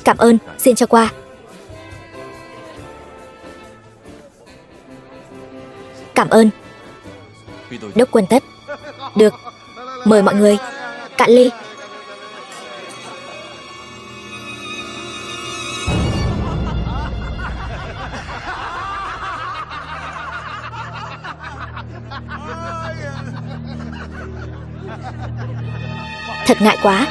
Cảm ơn, xin cho qua. Cảm ơn. Đốc Quân Tất. Được, mời mọi người. Cạn ly. Thật ngại quá.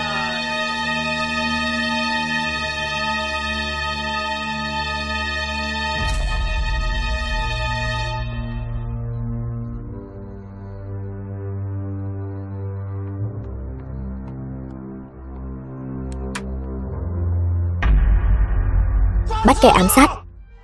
Bắt kẻ ám sát.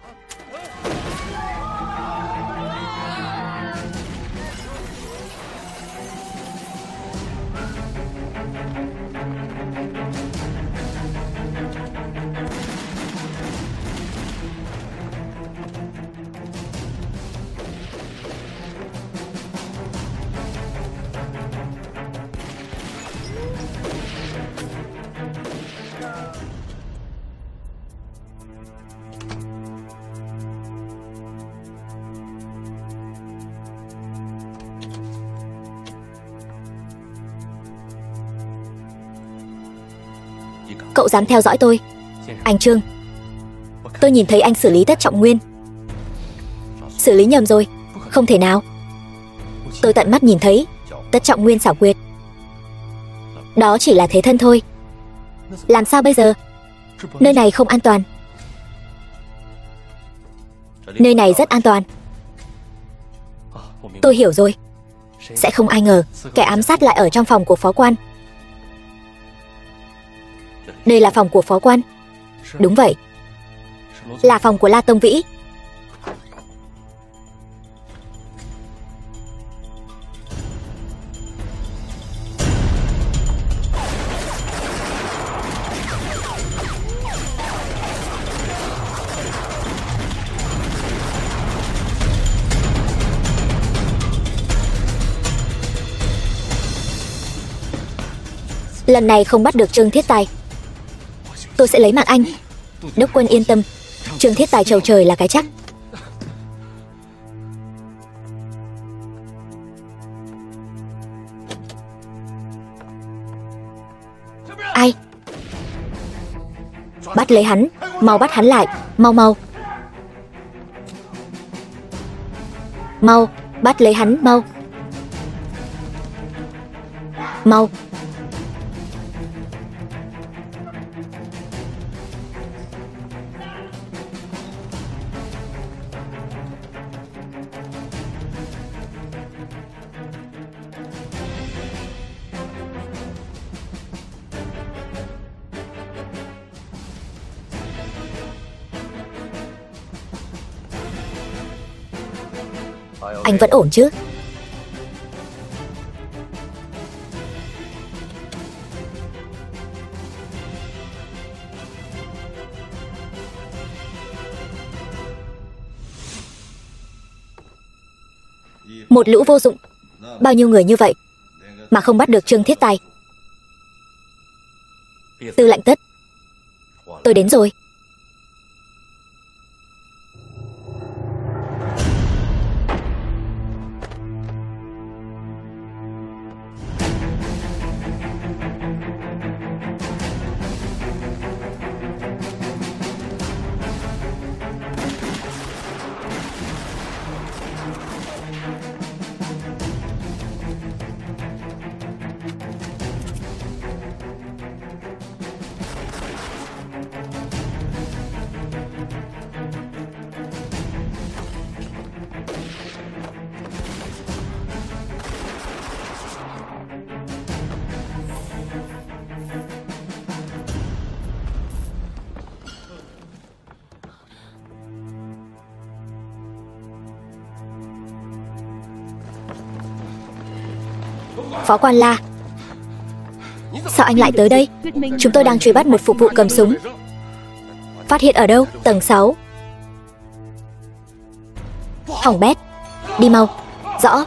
Cậu dám theo dõi tôi? Anh Trương, tôi nhìn thấy anh xử lý Tất Trọng Nguyên. Xử lý nhầm rồi. Không thể nào. Tôi tận mắt nhìn thấy Tất Trọng Nguyên xảo quyệt. Đó chỉ là thế thân thôi. Làm sao bây giờ? Nơi này không an toàn. Nơi này rất an toàn. Tôi hiểu rồi. Sẽ không ai ngờ kẻ ám sát lại ở trong phòng của phó quan. Đây là phòng của phó quan. Đúng vậy, là phòng của La Tông Vĩ. Lần này không bắt được Trương Thiết Tài, tôi sẽ lấy mạng anh. Đốc quân yên tâm, Trương Thiết Tài trầu trời là cái chắc. Ai? Bắt lấy hắn, mau bắt hắn lại, mau mau. Mau, bắt lấy hắn, mau. Mau. Anh vẫn ổn chứ? Một lũ vô dụng. Bao nhiêu người như vậy mà không bắt được Trương Thiết Tài. Tư lệnh Tất, tôi đến rồi. Phó quan La, sao anh lại tới đây? Chúng tôi đang truy bắt một phục vụ cầm súng. Phát hiện ở đâu? Tầng 6. Hỏng bét. Đi mau. Rõ.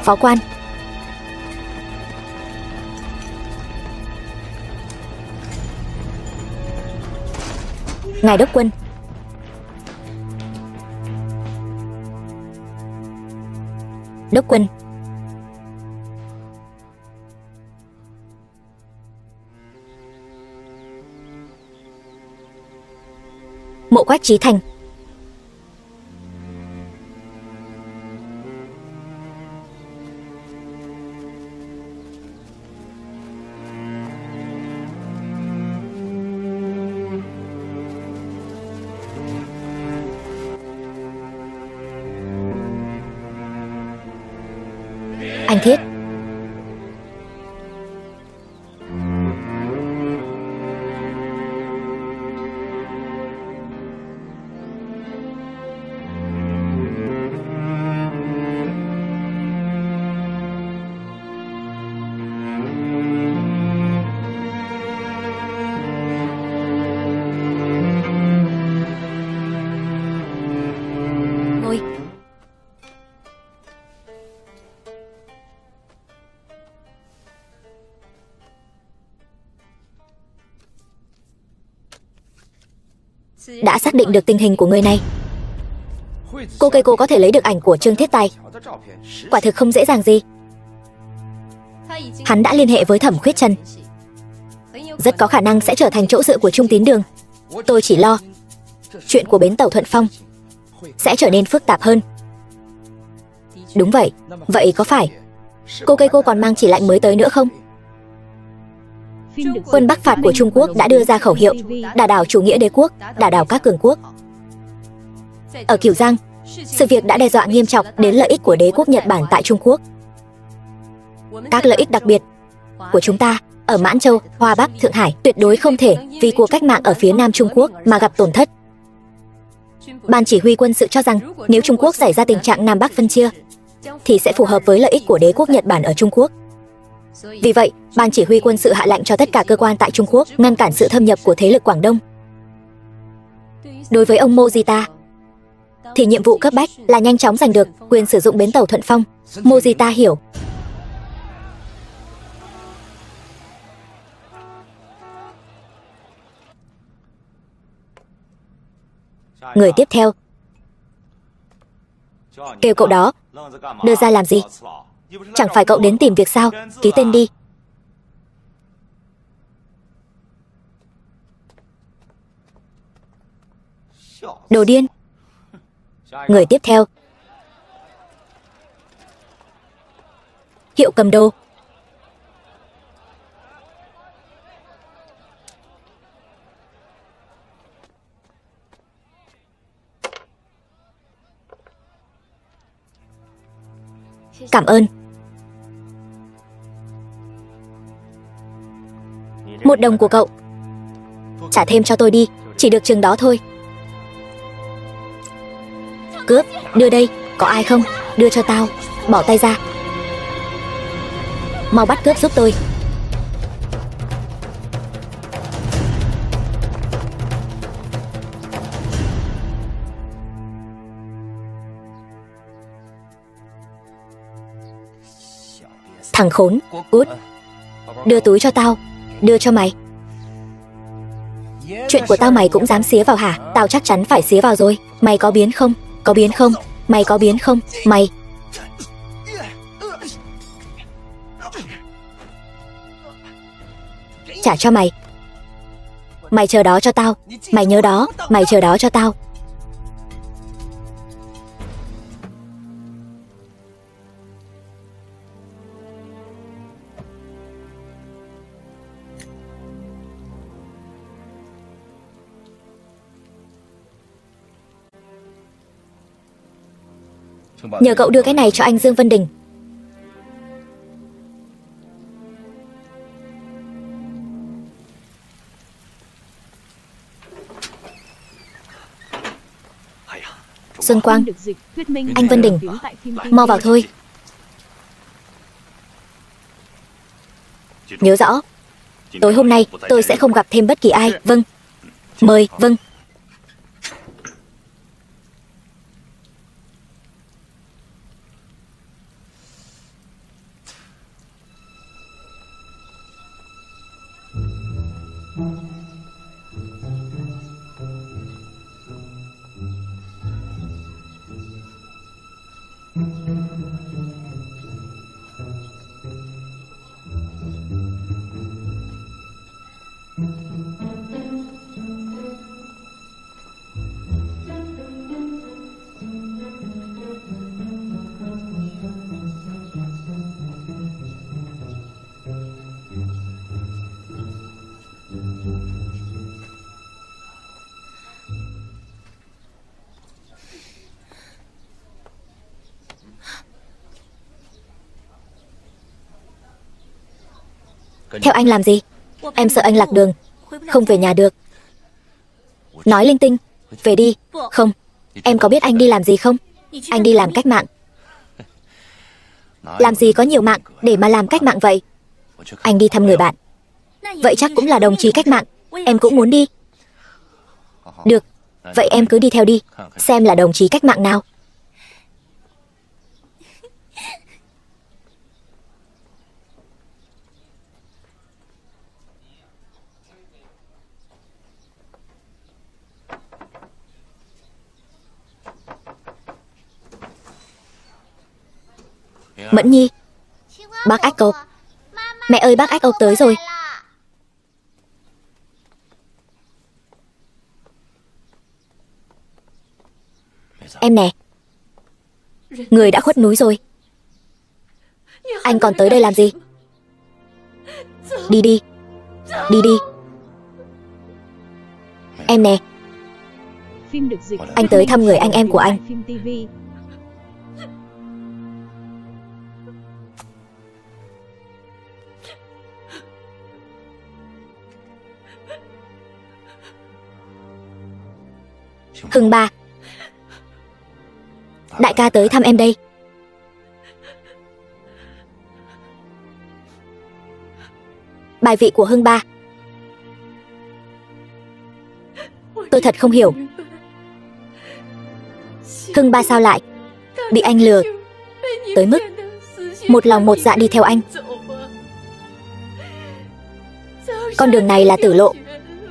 Phó quan. Ngài đốc quân. Đốc quân. Mộ Quách Chí Thành. Anh Thiết. Ngồi. Đã xác định được tình hình của người này. Cô Keiko có thể lấy được ảnh của Trương Thiết Tài, quả thực không dễ dàng gì. Hắn đã liên hệ với Thẩm Khuyết Trần, rất có khả năng sẽ trở thành chỗ dựa của Trung Tín Đường. Tôi chỉ lo chuyện của bến tàu Thuận Phong sẽ trở nên phức tạp hơn. Đúng vậy. Vậy có phải cô Keiko còn mang chỉ lạnh mới tới nữa không? Quân Bắc phạt của Trung Quốc đã đưa ra khẩu hiệu đả đảo chủ nghĩa đế quốc, đả đảo các cường quốc. Ở Cửu Giang, sự việc đã đe dọa nghiêm trọng đến lợi ích của đế quốc Nhật Bản tại Trung Quốc. Các lợi ích đặc biệt của chúng ta ở Mãn Châu, Hoa Bắc, Thượng Hải tuytuyệt đối không thể vì cuộc cách mạng ở phía Nam Trung Quốc mà gặp tổn thất. Ban chỉ huy quân sự cho rằng nếu Trung Quốc xảy ra tình trạng Nam Bắc phân chia thì sẽ phù hợp với lợi ích của đế quốc Nhật Bản ở Trung Quốc. Vì vậy, Ban chỉ huy quân sự hạ lệnh cho tất cả cơ quan tại Trung Quốc ngăn cản sự thâm nhập của thế lực Quảng Đông. Đối với ông Mojita thì nhiệm vụ cấp bách là nhanh chóng giành được quyền sử dụng bến tàu Thuận Phong. Mojita hiểu. Người tiếp theo. Kêu cậu đó đưa ra làm gì? Chẳng phải cậu đến tìm việc sao? Ký tên đi. Đồ điên. Người tiếp theo. Hiệu cầm đồ. Cảm ơn. $1 đồng của cậu. Trả thêm cho tôi đi, chỉ được chừng đó thôi. Cướp, đưa đây, có ai không? Đưa cho tao, bỏ tay ra. Mau bắt cướp giúp tôi. Thằng khốn, cút. Đưa túi cho tao, đưa cho mày. Chuyện của tao mày cũng dám xía vào hả? Tao chắc chắn phải xía vào rồi. Mày có biến không? Có biến không? Mày có biến không? Mày. Trả cho mày. Mày chờ đó cho tao. Mày nhớ đó, mày chờ đó cho tao. Nhờ cậu đưa cái này cho anh Dương Vân Đình. Xuân Quang, anh Vân Đình, mau vào thôi. Nhớ rõ, tối hôm nay tôi sẽ không gặp thêm bất kỳ ai. Vâng. Mời, vâng. Theo anh làm gì? Em sợ anh lạc đường, không về nhà được. Nói linh tinh. Về đi. Không. Em có biết anh đi làm gì không? Anh đi làm cách mạng. Làm gì có nhiều mạng để mà làm cách mạng vậy? Anh đi thăm người bạn. Vậy chắc cũng là đồng chí cách mạng. Em cũng muốn đi. Được. Vậy em cứ đi theo đi, xem là đồng chí cách mạng nào. Mẫn Nhi. Bác Ách Cộp. Mẹ ơi, bác Ách Cộp tới rồi. Em nè. Người đã khuất núi rồi. Anh còn tới đây làm gì? Đi đi. Đi đi. Em nè. Anh tới thăm người anh em của anh. Hưng Ba. Đại ca tới thăm em đây. Bài vị của Hưng Ba. Tôi thật không hiểu. Hưng Ba sao lại bị anh lừa tới mức một lòng một dạ đi theo anh? Con đường này là tử lộ.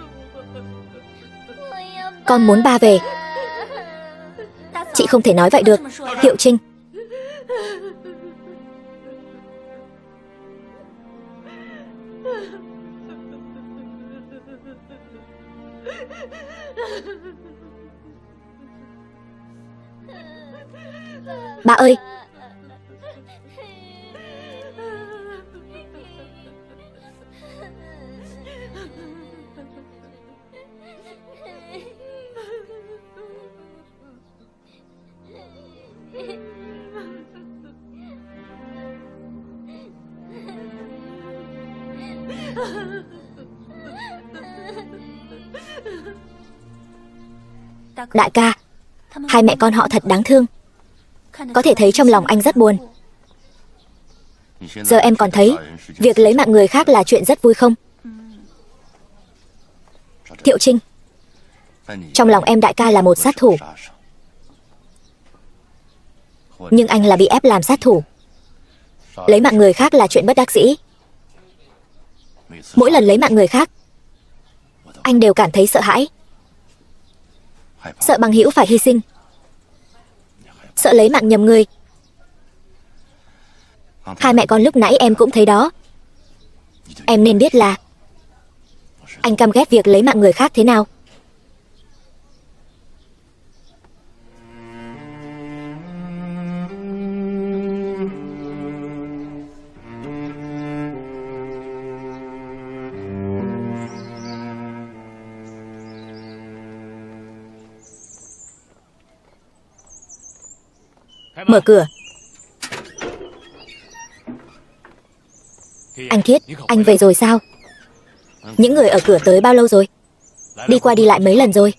Con muốn ba về. Chị không thể nói vậy được, Hiệu Trinh. Ba ơi. Đại ca, hai mẹ con họ thật đáng thương. Có thể thấy trong lòng anh rất buồn. Giờ em còn thấy việc lấy mạng người khác là chuyện rất vui không? Thiệu Trinh, trong lòng em đại ca là một sát thủ. Nhưng anh là bị ép làm sát thủ. Lấy mạng người khác là chuyện bất đắc dĩ. Mỗi lần lấy mạng người khác, anh đều cảm thấy sợ hãi. Sợ bằng hữu phải hy sinh. Sợ lấy mạng nhầm người. Hai mẹ con lúc nãy em cũng thấy đó. Em nên biết là anh căm ghét việc lấy mạng người khác thế nào. Mở cửa. Anh Thiết, anh về rồi sao? Những người ở cửa tới bao lâu rồi? Đi qua đi lại mấy lần rồi.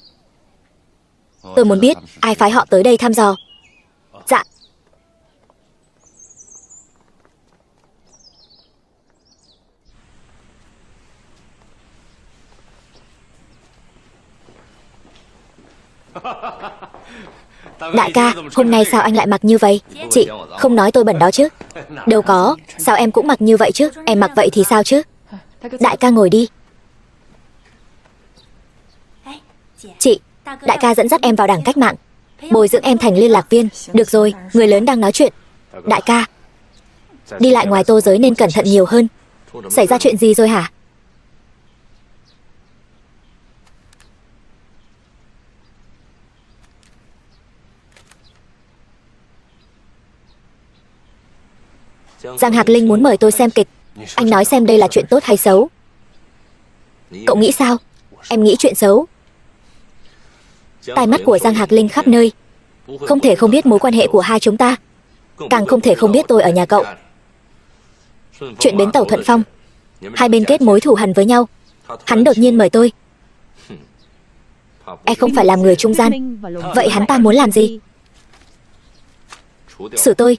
Tôi muốn biết ai phái họ tới đây thăm dò. Dạ. Đại ca, hôm nay sao anh lại mặc như vậy? Chị, không nói tôi bẩn đó chứ. Đâu có, sao em cũng mặc như vậy chứ? Em mặc vậy thì sao chứ? Đại ca ngồi đi. Chị, đại ca dẫn dắt em vào đảng cách mạng. bồi dưỡng em thành liên lạc viên. Được rồi, người lớn đang nói chuyện. Đại ca, đi lại ngoài tô giới nên cẩn thận nhiều hơn. Xảy ra chuyện gì rồi hả? Giang Hạc Linh muốn mời tôi xem kịch. Anh nói xem đây là chuyện tốt hay xấu? Cậu nghĩ sao? Em nghĩ chuyện xấu. Tai mắt của Giang Hạc Linh khắp nơi, không thể không biết mối quan hệ của hai chúng ta, càng không thể không biết tôi ở nhà cậu. Chuyện bến tàu Thuận Phong, hai bên kết mối thù hằn với nhau. Hắn đột nhiên mời tôi. E không phải làm người trung gian. Vậy hắn ta muốn làm gì? Xử tôi.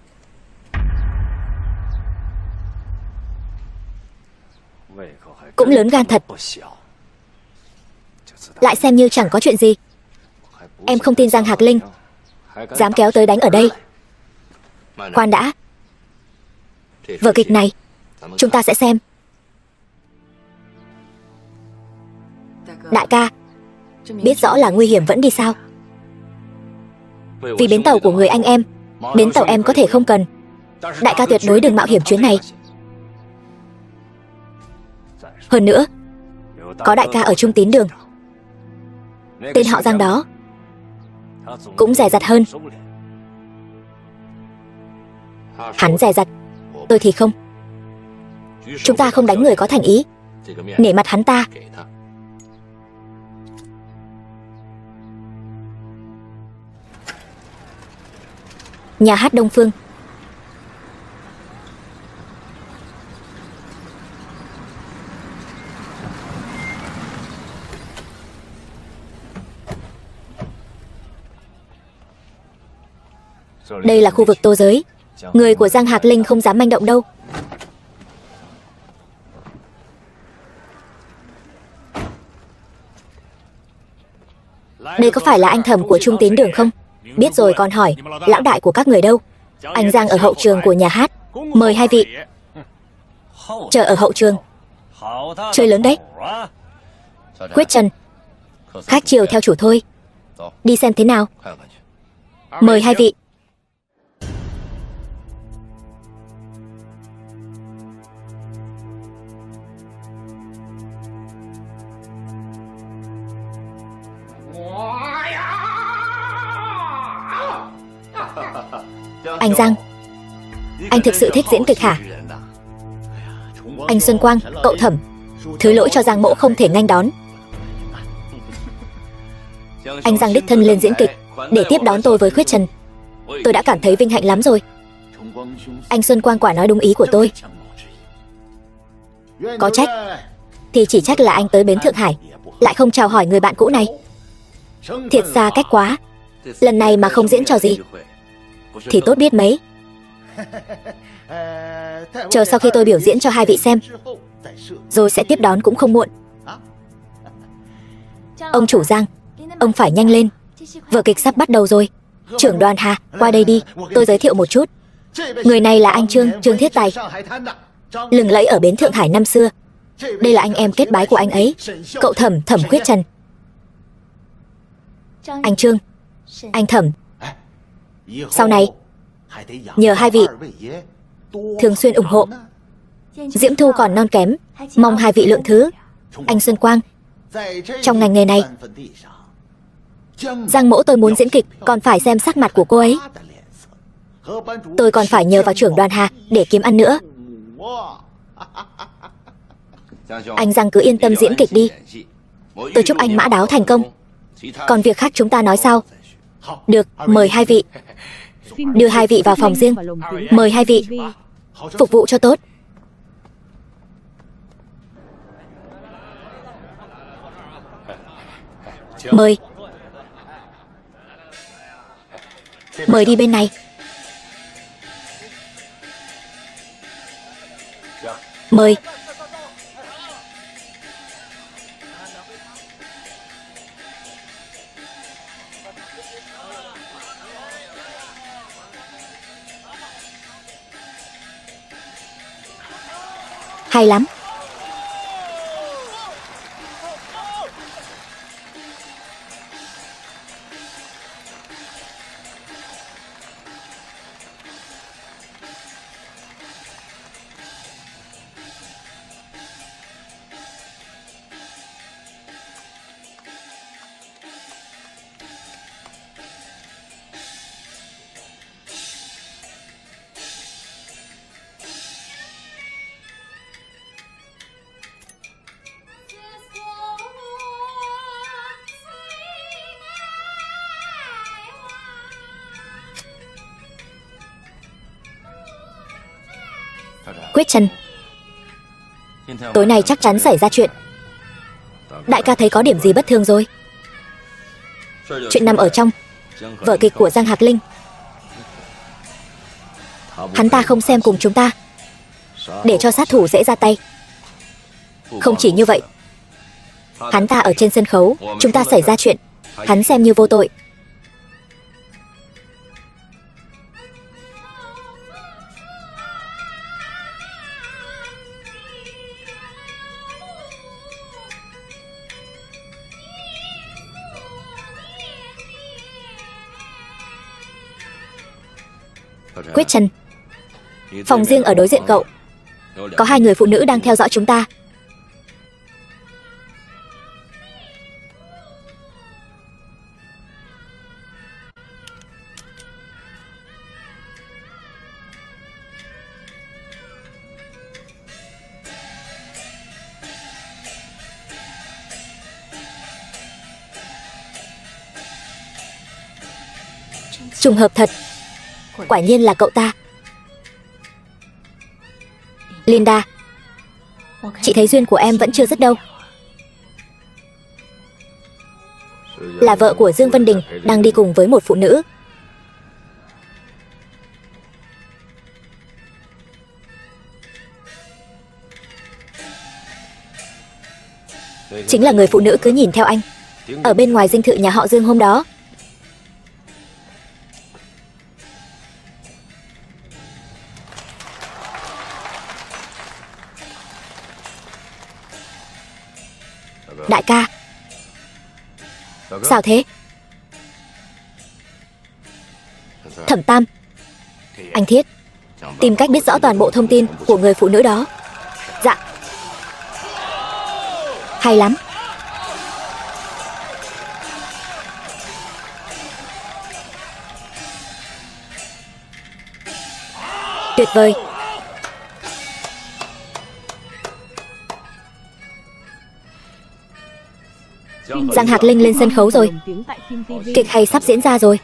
Cũng lớn gan thật. Lại xem như chẳng có chuyện gì. Em không tin Giang Hạc Linh dám kéo tới đánh ở đây. Khoan đã. Vở kịch này chúng ta sẽ xem. Đại ca, biết rõ là nguy hiểm vẫn đi sao? Vì bến tàu của người anh em, bến tàu em có thể không cần. Đại ca tuyệt đối đừng mạo hiểm chuyến này. Hơn nữa, có đại ca ở Trung Tín Đường, tên họ Giang đó cũng dè dặt hơn. Hắn dè dặt, tôi thì không. Chúng ta không đánh người có thành ý, nể mặt hắn ta. Nhà hát Đông Phương. Đây là khu vực tô giới. Người của Giang Hạc Linh không dám manh động đâu. Đây có phải là anh Thẩm của Trung Tín Đường không? Biết rồi còn hỏi, lão đại của các người đâu? Anh Giang ở hậu trường của nhà hát. Mời hai vị. Chờ ở hậu trường. Chơi lớn đấy. Quyết Trần, khách chiều theo chủ thôi. Đi xem thế nào. Mời hai vị. Anh Giang, anh thực sự thích diễn kịch hả? Anh Xuân Quang, cậu Thẩm, thứ lỗi cho Giang Mỗ không thể nghênh đón. Anh Giang đích thân lên diễn kịch để tiếp đón tôi với Khuyết Trần. Tôi đã cảm thấy vinh hạnh lắm rồi. Anh Xuân Quang quả nói đúng ý của tôi. Có trách thì chỉ trách là anh tới bến Thượng Hải lại không chào hỏi người bạn cũ này. Thiệt xa cách quá. Lần này mà không diễn trò gì thì tốt biết mấy. Chờ sau khi tôi biểu diễn cho hai vị xem, rồi sẽ tiếp đón cũng không muộn. Ông chủ Giang, ông phải nhanh lên. Vở kịch sắp bắt đầu rồi. Trưởng đoàn Hà, qua đây đi, tôi giới thiệu một chút. Người này là anh Trương Thiết Tài, lừng lẫy ở bến Thượng Hải năm xưa. Đây là anh em kết bái của anh ấy, cậu Thẩm, Thẩm Khuyết Trần. Anh Trương, anh Thẩm, sau này nhờ hai vị thường xuyên ủng hộ. Diễm Thu còn non kém, mong hai vị lượng thứ. Anh Xuân Quang, trong ngành nghề này, Giang Mỗ tôi muốn diễn kịch còn phải xem sắc mặt của cô ấy. Tôi còn phải nhờ vào trưởng đoàn Hà để kiếm ăn nữa. Anh Giang cứ yên tâm diễn kịch đi. Tôi chúc anh mã đáo thành công. Còn việc khác chúng ta nói sau. Được, mời hai vị. Đưa hai vị vào phòng riêng. Mời hai vị. Phục vụ cho tốt. Mời. Mời đi bên này. Mời. Hay lắm. Quyết Trần, tối nay chắc chắn xảy ra chuyện. Đại ca thấy có điểm gì bất thường rồi? Chuyện nằm ở trong vở kịch của Giang Hạc Linh. Hắn ta không xem cùng chúng ta, để cho sát thủ dễ ra tay. Không chỉ như vậy, hắn ta ở trên sân khấu, chúng ta xảy ra chuyện, hắn xem như vô tội. Quyết Trần, phòng riêng ở đối diện cậu, có 2 người phụ nữ đang theo dõi chúng ta. Trùng hợp thật, quả nhiên là cậu ta. Linda, chị thấy duyên của em vẫn chưa dứt đâu. Là vợ của Dương Vân Đình đang đi cùng với một phụ nữ. Chính là người phụ nữ cứ nhìn theo anh ở bên ngoài dinh thự nhà họ Dương hôm đó. Đại ca, sao thế? Thẩm Tam, anh Thiết, tìm cách biết rõ toàn bộ thông tin của người phụ nữ đó. Dạ. Hay lắm. Tuyệt vời. Giang Hạc Linh lên sân khấu rồi. Kịch hay sắp diễn ra rồi.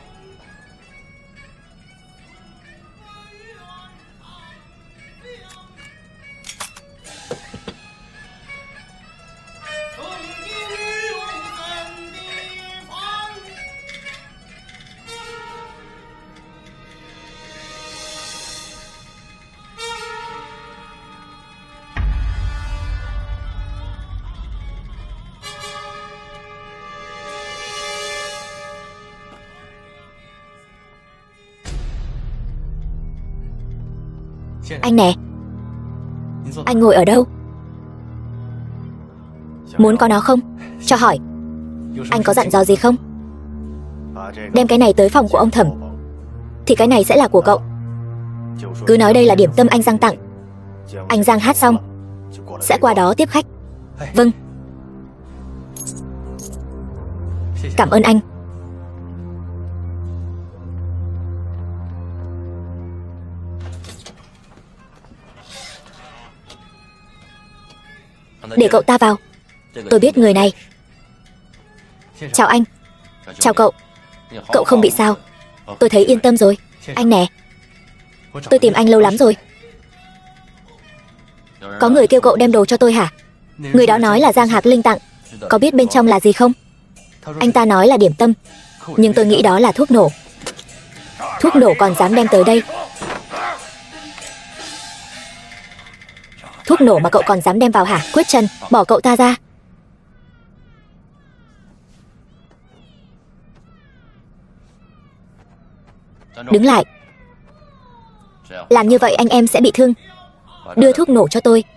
Anh nè, anh ngồi ở đâu? Muốn có nó không? Cho hỏi, anh có dặn dò gì không? Đem cái này tới phòng của ông Thẩm, thì cái này sẽ là của cậu. Cứ nói đây là điểm tâm anh Giang tặng. Anh Giang hát xong sẽ qua đó tiếp khách. Vâng. Cảm ơn anh. Để cậu ta vào. Tôi biết người này. Chào anh. Chào cậu. Cậu không bị sao? Tôi thấy yên tâm rồi. Anh nè, tôi tìm anh lâu lắm rồi. Có người kêu cậu đem đồ cho tôi hả? Người đó nói là Giang Hạc Linh tặng. Có biết bên trong là gì không? Anh ta nói là điểm tâm, nhưng tôi nghĩ đó là thuốc nổ. Thuốc nổ còn dám đem tới đây? Thuốc nổ mà cậu còn dám đem vào hả? Quyết Trần, bỏ cậu ta ra. Đứng lại. Làm như vậy anh em sẽ bị thương. Đưa thuốc nổ cho tôi.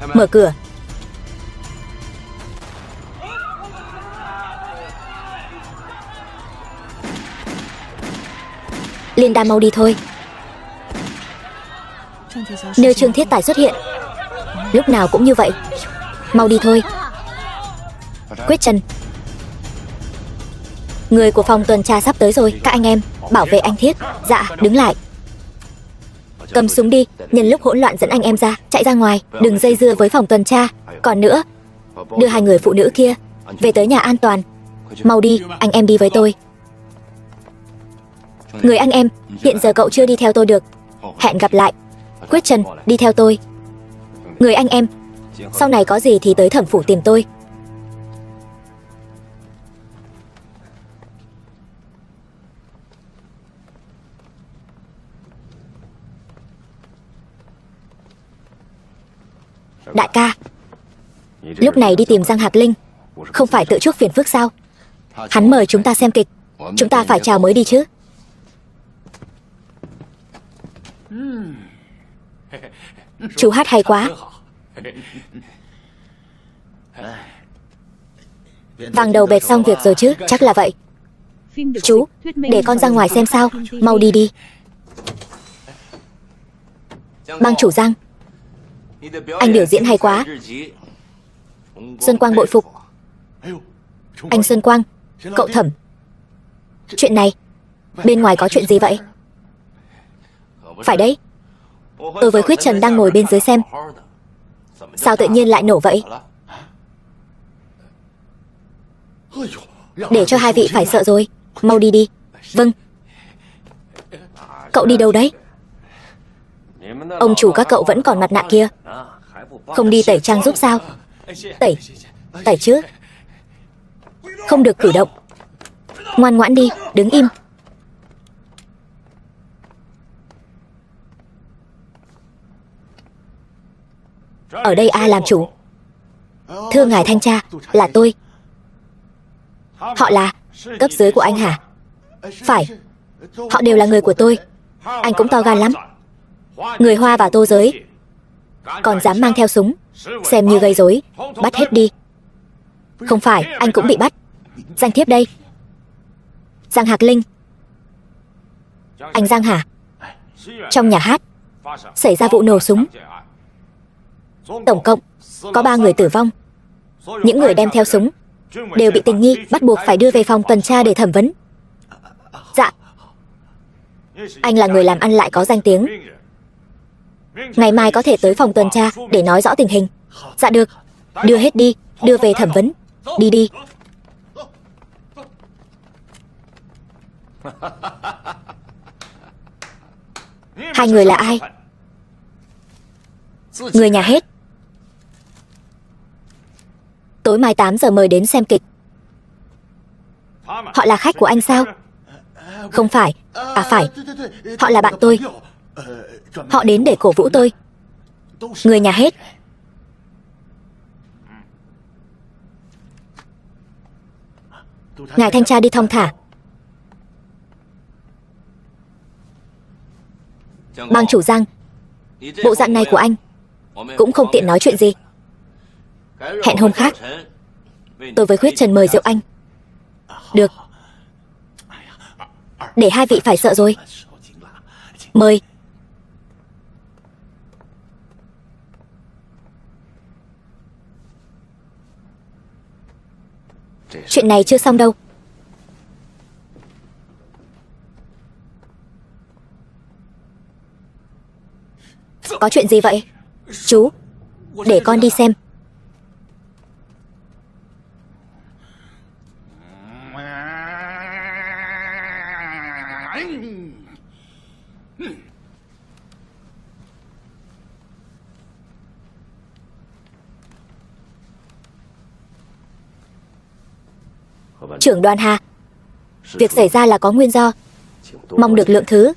Mở cửa. Liên Đa, mau đi thôi. Nơi Trương Thiết Tài xuất hiện, lúc nào cũng như vậy. Mau đi thôi. Quyết Trần, người của phòng tuần tra sắp tới rồi. Các anh em, bảo vệ anh Thiết. Dạ, đứng lại. Cầm súng đi, nhân lúc hỗn loạn dẫn anh em ra, chạy ra ngoài, đừng dây dưa với phòng tuần tra. Còn nữa, đưa hai người phụ nữ kia về tới nhà an toàn. Mau đi, anh em đi với tôi. Người anh em, hiện giờ cậu chưa đi theo tôi được. Hẹn gặp lại. Quyết Trần, đi theo tôi. Người anh em, sau này có gì thì tới Thẩm phủ tìm tôi. Đại ca, lúc này đi tìm Giang Hạc Linh, không phải tự chuốc phiền phức sao? Hắn mời chúng ta xem kịch, chúng ta phải chào mới đi chứ. Chú hát hay quá. Vàng đầu bệt xong việc rồi chứ? Chắc là vậy. Chú, để con ra ngoài xem sao. Mau đi đi. Bang chủ Giang, anh biểu diễn hay quá. Xuân Quang bội phục. Anh Xuân Quang, cậu Thẩm, chuyện này, bên ngoài có chuyện gì vậy? Phải đấy, tôi với Quyết Trần đang ngồi bên dưới xem. Sao tự nhiên lại nổ vậy? Để cho hai vị phải sợ rồi. Mau đi đi. Vâng. Cậu đi đâu đấy? Ông chủ các cậu vẫn còn mặt nạ kia, không đi tẩy trang giúp sao? Tẩy chứ. Không được cử động. Ngoan ngoãn đi, đứng im. Ở đây ai làm chủ? Thưa ngài thanh tra, là tôi. Họ là cấp dưới của anh hả? Phải, họ đều là người của tôi. Anh cũng to gan lắm. Người Hoa vào Tô Giới còn dám mang theo súng, xem như gây rối. Bắt hết đi. Không phải, anh cũng bị bắt. Danh thiếp đây. Giang Hạc Linh. Anh Giang hả? Trong nhà hát xảy ra vụ nổ súng, tổng cộng có 3 người tử vong. Những người đem theo súng đều bị tình nghi, bắt buộc phải đưa về phòng tuần tra để thẩm vấn. Dạ. Anh là người làm ăn lại có danh tiếng, ngày mai có thể tới phòng tuần tra để nói rõ tình hình. Dạ được. Đưa hết đi, đưa về thẩm vấn. Đi đi. Hai người là ai? Người nhà hết. Tối mai 8 giờ mời đến xem kịch. Họ là khách của anh sao? Không phải. À phải, họ là bạn tôi. Họ đến để cổ vũ tôi. Người nhà hết. Ngài thanh tra đi thong thả. Bang chủ Giang, bộ dạng này của anh cũng không tiện nói chuyện gì. Hẹn hôm khác, tôi với Quyết Trần mời rượu anh. Được. Để hai vị phải sợ rồi. Mời. Chuyện này chưa xong đâu. Có chuyện gì vậy? Chú, để con đi xem. Trưởng đoàn Hà, việc xảy ra là có nguyên do, mong được lượng thứ.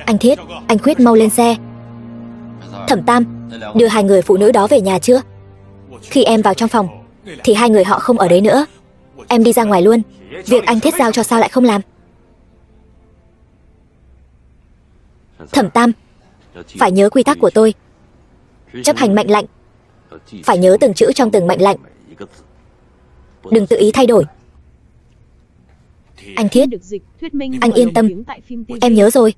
Anh Thiết, anh Khuyết mau lên xe. Thẩm Tam, đưa hai người phụ nữ đó về nhà chưa? Khi em vào trong phòng thì hai người họ không ở đấy nữa. Em đi ra ngoài luôn. Việc anh Thiết giao cho sao lại không làm? Thẩm Tam, phải nhớ quy tắc của tôi. Chấp hành mệnh lệnh. Phải nhớ từng chữ trong từng mệnh lệnh. Đừng tự ý thay đổi. Anh Thiết, anh yên tâm. Em nhớ rồi.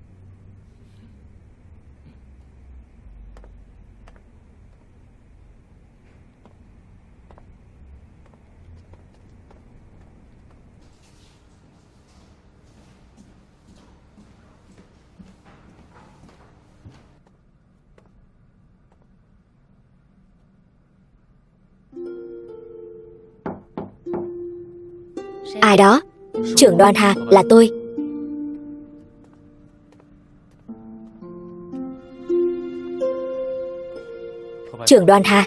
Ai đó? Trưởng đoàn Hà, là tôi. Trưởng đoàn Hà,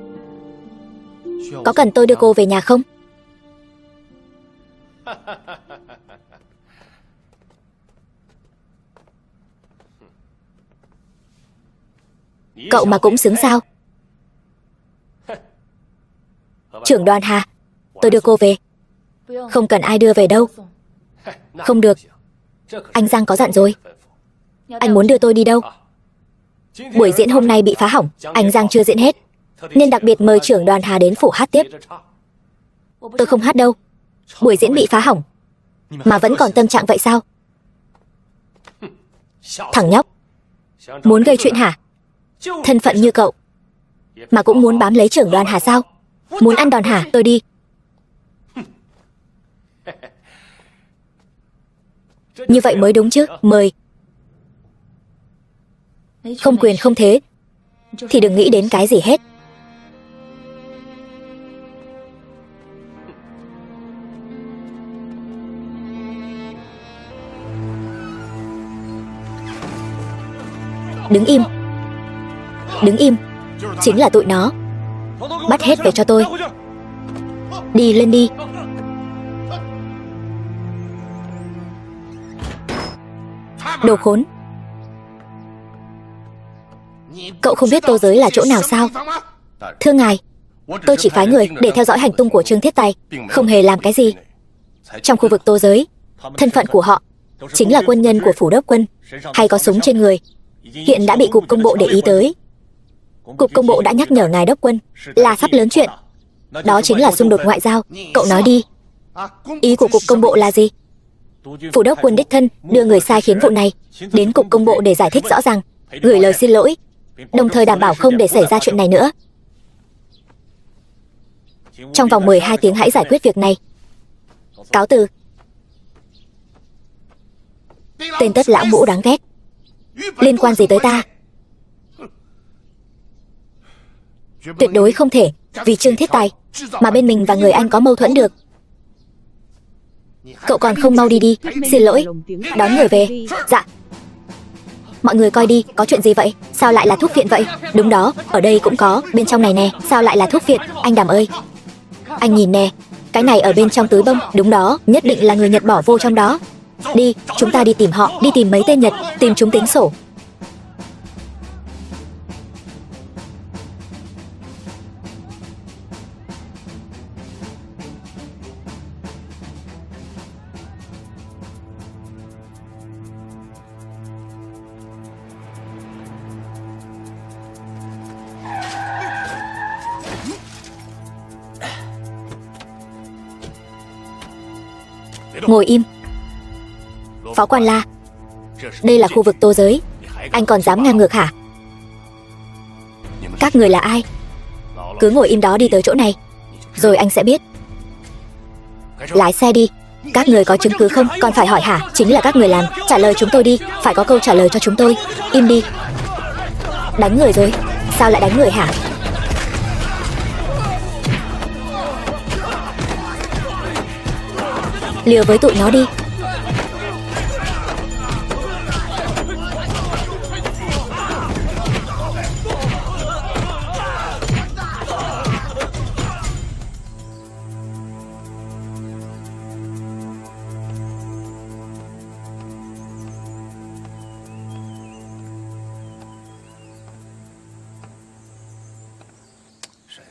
có cần tôi đưa cô về nhà không? Cậu mà cũng xứng sao? Trưởng đoàn Hà, tôi đưa cô về. Không cần ai đưa về đâu. Không được. Anh Giang có dặn rồi. Anh muốn đưa tôi đi đâu? Buổi diễn hôm nay bị phá hỏng, anh Giang chưa diễn hết, nên đặc biệt mời trưởng đoàn Hà đến phủ hát tiếp. Tôi không hát đâu. Buổi diễn bị phá hỏng mà vẫn còn tâm trạng vậy sao? Thằng nhóc, muốn gây chuyện hả? Thân phận như cậu mà cũng muốn bám lấy trưởng đoàn Hà sao? Muốn ăn đòn hả? Tôi đi. Như vậy mới đúng chứ. Mời. Không quyền không thế thì đừng nghĩ đến cái gì hết. Đứng im. Đứng im. Chính là tụi nó. Bắt hết về cho tôi. Đi lên đi. Đồ khốn. Cậu không biết Tô Giới là chỗ nào sao? Thưa ngài, tôi chỉ phái người để theo dõi hành tung của Trương Thiết Tài, không hề làm cái gì. Trong khu vực Tô Giới, thân phận của họ chính là quân nhân của phủ đốc quân, hay có súng trên người. Hiện đã bị cục công bộ để ý tới. Cục công bộ đã nhắc nhở ngài đốc quân là sắp lớn chuyện. Đó chính là xung đột ngoại giao. Cậu nói đi. Ý của cục công bộ là gì? Phủ đốc quân đích thân đưa người sai khiến vụ này đến cục công bộ để giải thích rõ ràng, gửi lời xin lỗi, đồng thời đảm bảo không để xảy ra chuyện này nữa. Trong vòng 12 tiếng hãy giải quyết việc này. Cáo từ. Tên tất lão mũ đáng ghét. Liên quan gì tới ta? Tuyệt đối không thể vì Trương Thiết Tài mà bên mình và người anh có mâu thuẫn được. Cậu còn không mau đi đi. Xin lỗi. Đón người về. Dạ. Mọi người coi đi, có chuyện gì vậy? Sao lại là thuốc viện vậy? Đúng đó, ở đây cũng có, bên trong này nè. Sao lại là thuốc viện? Anh Đàm ơi, anh nhìn nè, cái này ở bên trong túi bông. Đúng đó, nhất định là người Nhật bỏ vô trong đó. Đi, chúng ta đi tìm họ, đi tìm mấy tên Nhật, tìm chúng tính sổ. Ngồi im. Phó Quan La, đây là khu vực Tô Giới, anh còn dám ngang ngược hả? Các người là ai? Cứ ngồi im đó, đi tới chỗ này rồi anh sẽ biết. Lái xe đi. Các người có chứng cứ không? Còn phải hỏi hả? Chính là các người làm. Trả lời chúng tôi đi, phải có câu trả lời cho chúng tôi. Im đi. Đánh người rồi. Sao lại đánh người hả? Liều với tụi nó đi.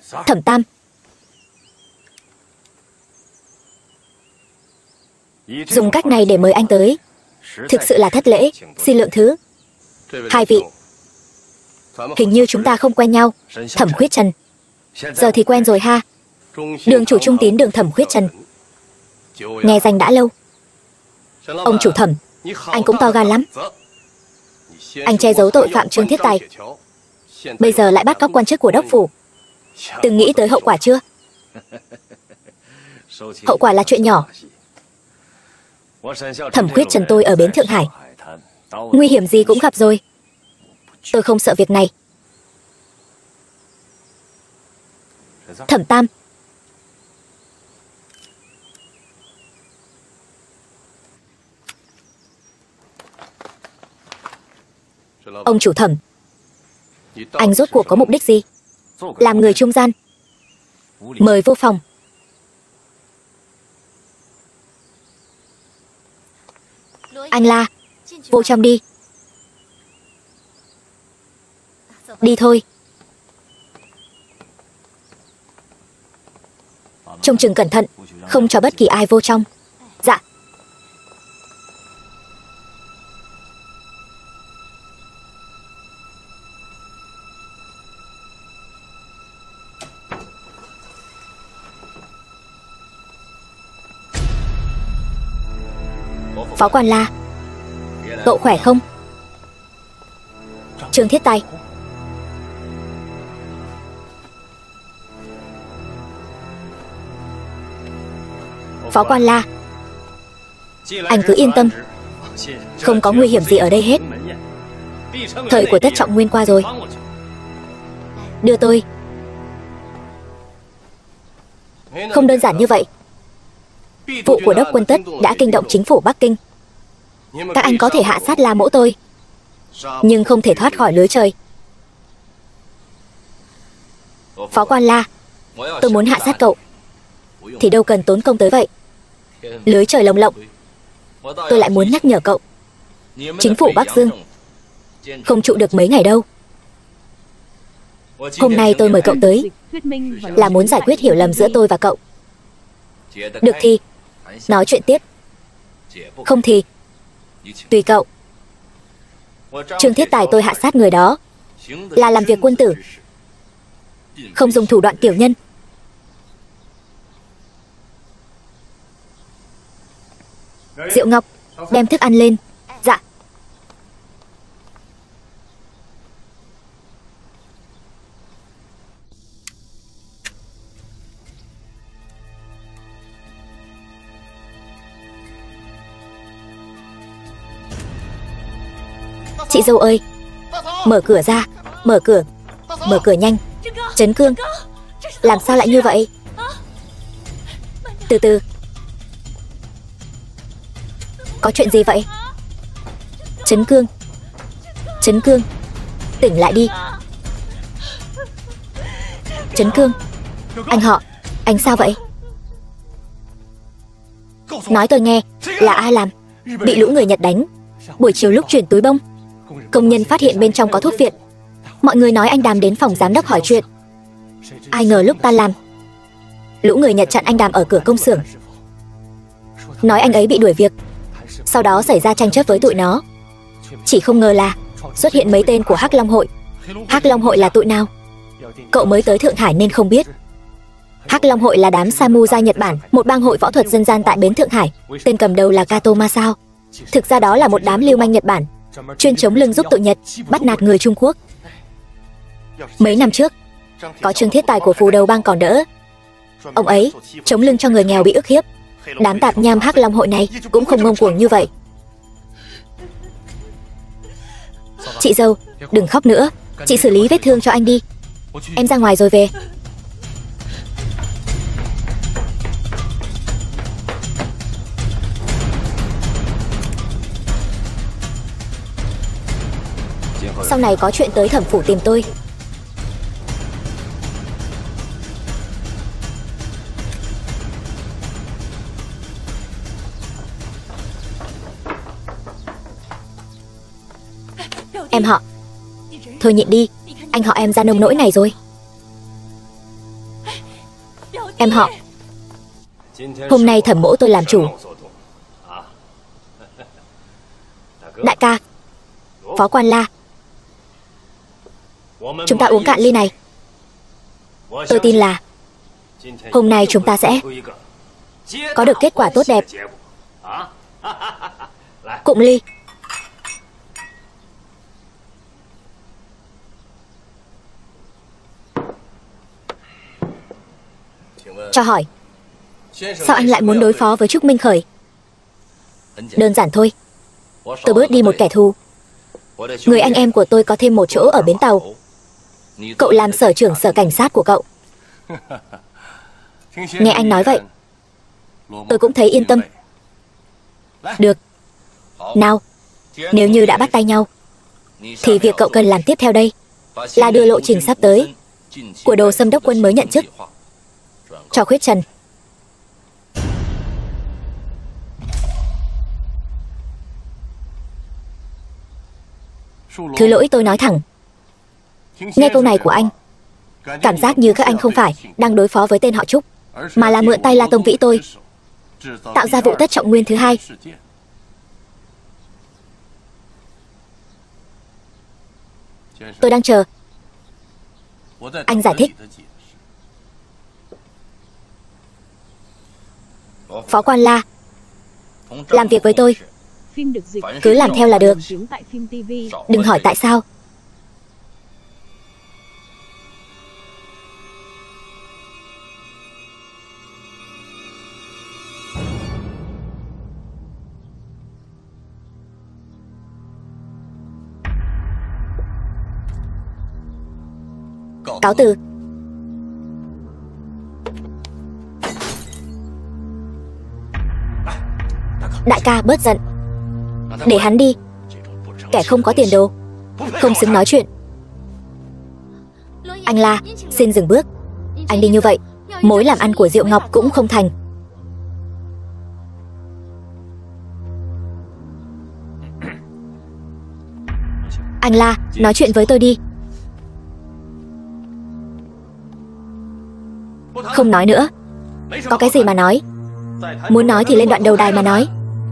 Thẩm Tam, dùng cách này để mời anh tới thực sự là thất lễ, xin lượng thứ. Hai vị, hình như chúng ta không quen nhau. Thẩm Khuyết Trần. Giờ thì quen rồi ha. Đường chủ trung tín đường Thẩm Khuyết Trần, nghe danh đã lâu. Ông chủ Thẩm, anh cũng to gan lắm. Anh che giấu tội phạm Trương Thiết Tài, bây giờ lại bắt cóc quan chức của đốc phủ. Từng nghĩ tới hậu quả chưa? Hậu quả là chuyện nhỏ. Thẩm Khuyết Trần tôi ở bến Thượng Hải, nguy hiểm gì cũng gặp rồi. Tôi không sợ việc này. Thẩm Tam, ông chủ Thẩm, anh rốt cuộc có mục đích gì? Làm người trung gian, mời vô phòng. Anh La, vô trong đi. Đi thôi. Trông chừng cẩn thận, không cho bất kỳ ai vô trong. Dạ. Phó quan La, cậu khỏe không? Trương Thiết Tài. Phó quan La, anh cứ yên tâm, không có nguy hiểm gì ở đây hết. Thời của Tất Trọng Nguyên qua rồi. Đưa tôi. Không đơn giản như vậy. Vụ của đốc quân Tất đã kinh động chính phủ Bắc Kinh. Các anh có thể hạ sát La mỗ tôi, nhưng không thể thoát khỏi lưới trời. Phó quan La, tôi muốn hạ sát cậu thì đâu cần tốn công tới vậy. Lưới trời lồng lộng. Tôi lại muốn nhắc nhở cậu, chính phủ Bắc Dương không trụ được mấy ngày đâu. Hôm nay tôi mời cậu tới là muốn giải quyết hiểu lầm giữa tôi và cậu. Được thì nói chuyện tiếp, không thì tùy cậu. Trương Thiết Tài tôi hạ sát người đó là làm việc quân tử, không dùng thủ đoạn tiểu nhân. Diệu Ngọc, đem thức ăn lên. Dạ. Chị dâu ơi, mở cửa ra, mở cửa nhanh. Trấn Cương, làm sao lại như vậy? Từ từ. Có chuyện gì vậy? Trấn Cương, tỉnh lại đi. Trấn Cương, anh họ, anh sao vậy? Nói tôi nghe, là ai làm? Bị lũ người Nhật đánh, buổi chiều lúc chuyển túi bông, công nhân phát hiện bên trong có thuốc viện. Mọi người nói anh Đàm đến phòng giám đốc hỏi chuyện. Ai ngờ lúc tan làm, lũ người Nhật chặn anh Đàm ở cửa công xưởng, nói anh ấy bị đuổi việc. Sau đó xảy ra tranh chấp với tụi nó. Chỉ không ngờ là xuất hiện mấy tên của Hắc Long Hội. Hắc Long Hội là tụi nào? Cậu mới tới Thượng Hải nên không biết. Hắc Long Hội là đám samurai Nhật Bản, một bang hội võ thuật dân gian tại bến Thượng Hải. Tên cầm đầu là Kato Masao. Thực ra đó là một đám lưu manh Nhật Bản, chuyên chống lưng giúp tụi Nhật bắt nạt người Trung Quốc. Mấy năm trước, có Trương Thiết Tài của Phù Đầu Bang còn đỡ. Ông ấy chống lưng cho người nghèo bị ức hiếp. Đám tạp nham Hắc Long Hội này cũng không ngông cuồng như vậy. Chị dâu, đừng khóc nữa, chị xử lý vết thương cho anh đi. Em ra ngoài rồi về. Sau này có chuyện tới Thẩm phủ tìm tôi. Em họ, thôi nhịn đi, anh họ em ra nông nỗi này rồi. em họ. Hôm nay thẩm mỗ tôi làm chủ. Đại ca, Phó Quan La, chúng ta uống cạn ly này. Tôi tin là hôm nay chúng ta sẽ có được kết quả tốt đẹp. Cụng ly. Cho hỏi, sao anh lại muốn đối phó với Trúc Minh Khởi? Đơn giản thôi, tôi bớt đi một kẻ thù. Người anh em của tôi có thêm một chỗ ở bến tàu. Cậu làm sở trưởng sở cảnh sát của cậu. Nghe anh nói vậy, tôi cũng thấy yên tâm. Được. Nào, nếu như đã bắt tay nhau, thì việc cậu cần làm tiếp theo đây là đưa lộ trình sắp tới của Đồ Xâm đốc quân mới nhận chức cho Khuyết Trần. Thứ lỗi tôi nói thẳng. Nghe câu này của anh, cảm giác như các anh không phải đang đối phó với tên họ Trúc, mà là mượn tay La Tông Vĩ tôi tạo ra vụ Tất Trọng Nguyên thứ hai. Tôi đang chờ anh giải thích. Phó Quan La, làm việc với tôi cứ làm theo là được, đừng hỏi tại sao. Cáo từ. Đại ca bớt giận, để hắn đi. Kẻ không có tiền đồ, không xứng nói chuyện. Anh La, xin dừng bước. Anh đi như vậy, mối làm ăn của Diệu Ngọc cũng không thành. Anh La, nói chuyện với tôi đi. Không nói nữa. Có cái gì mà nói? Muốn nói thì lên đoạn đầu đài mà nói.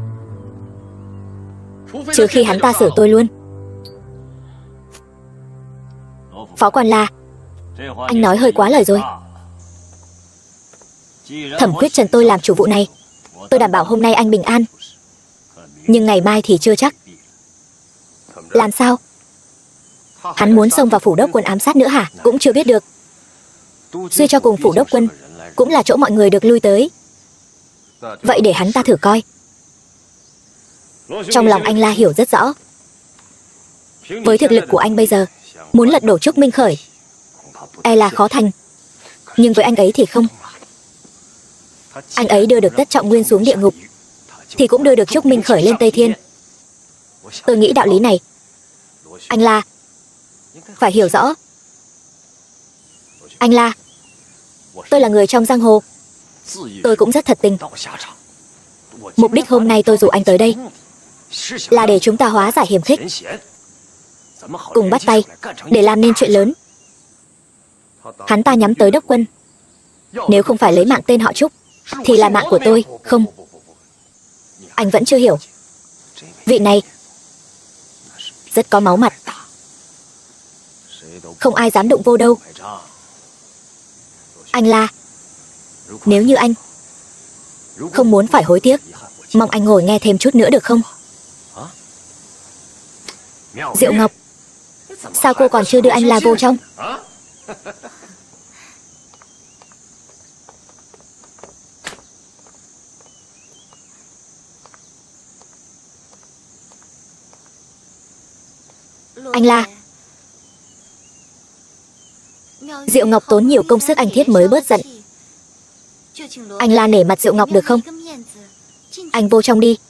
Trừ khi hắn ta xử tôi luôn. Phó Quan La, anh nói hơi quá lời rồi. Thẩm Khuyết Trần tôi làm chủ vụ này, tôi đảm bảo hôm nay anh bình an. Nhưng ngày mai thì chưa chắc. Làm sao? Hắn muốn xông vào phủ đốc quân ám sát nữa hả? Cũng chưa biết được. Suy cho cùng phủ đốc quân cũng là chỗ mọi người được lui tới. Vậy để hắn ta thử coi. Trong lòng anh La hiểu rất rõ. Với thực lực của anh bây giờ, muốn lật đổ Trúc Minh Khởi e là khó thành. Nhưng với anh ấy thì không. Anh ấy đưa được Tất Trọng Nguyên xuống địa ngục, thì cũng đưa được Trúc Minh Khởi lên Tây Thiên. Tôi nghĩ đạo lý này anh La phải hiểu rõ. Anh La, tôi là người trong giang hồ, tôi cũng rất thật tình. Mục đích hôm nay tôi rủ anh tới đây là để chúng ta hóa giải hiềm khích, cùng bắt tay để làm nên chuyện lớn. Hắn ta nhắm tới đốc quân, nếu không phải lấy mạng tên họ Trúc thì là mạng của tôi. Không, anh vẫn chưa hiểu. Vị này rất có máu mặt, không ai dám đụng vô đâu. Anh La, nếu như anh không muốn phải hối tiếc, mong anh ngồi nghe thêm chút nữa được không? Diệu Ngọc, sao cô còn chưa đưa anh La vô trong? Anh La, Diệu Ngọc tốn nhiều công sức anh Thiết mới bớt giận. Anh La nể mặt Diệu Ngọc được không? Anh vô trong đi.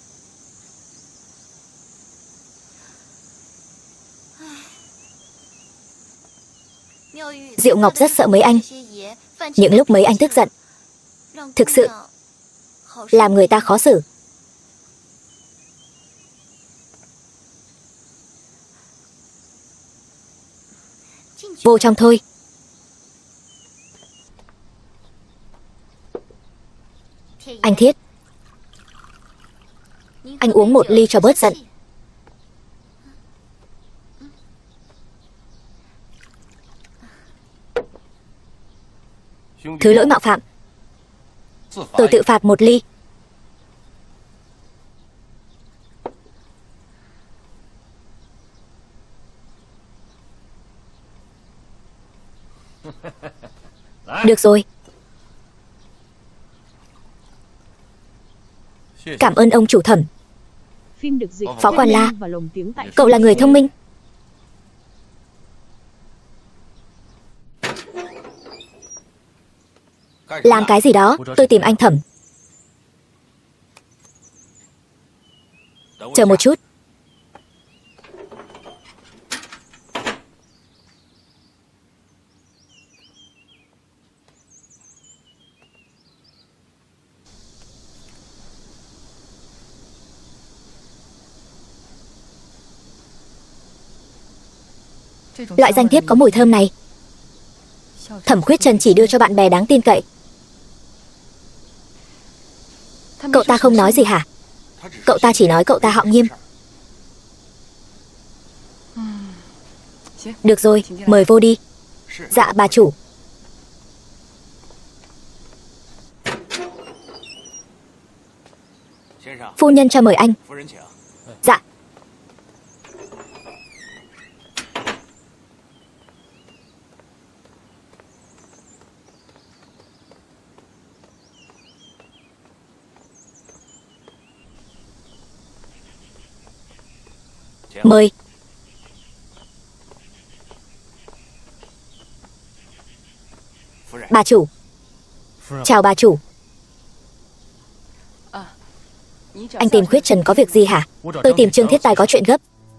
Diệu Ngọc rất sợ mấy anh. Những lúc mấy anh tức giận, thực sự làm người ta khó xử. Vô trong thôi. Anh Thiết, anh uống một ly cho bớt giận. Thứ lỗi mạo phạm, tôi tự phạt một ly. Được rồi. Cảm ơn ông chủ thẩm. Phó Quan La, cậu là người thông minh. Làm cái gì đó, tôi tìm anh thẩm. Chờ một chút. Loại danh thiếp có mùi thơm này, Thẩm Khuyết Trần chỉ đưa cho bạn bè đáng tin cậy. Cậu ta không nói gì hả? Cậu ta chỉ nói cậu ta họ Nghiêm. Được rồi, mời vô đi. Dạ bà chủ. Phu nhân cho mời anh. Dạ. Mời. Bà chủ. Chào bà chủ. Anh tìm Khuyết Trần có việc gì hả? Tôi tìm Trương Thiết Tài có chuyện gấp.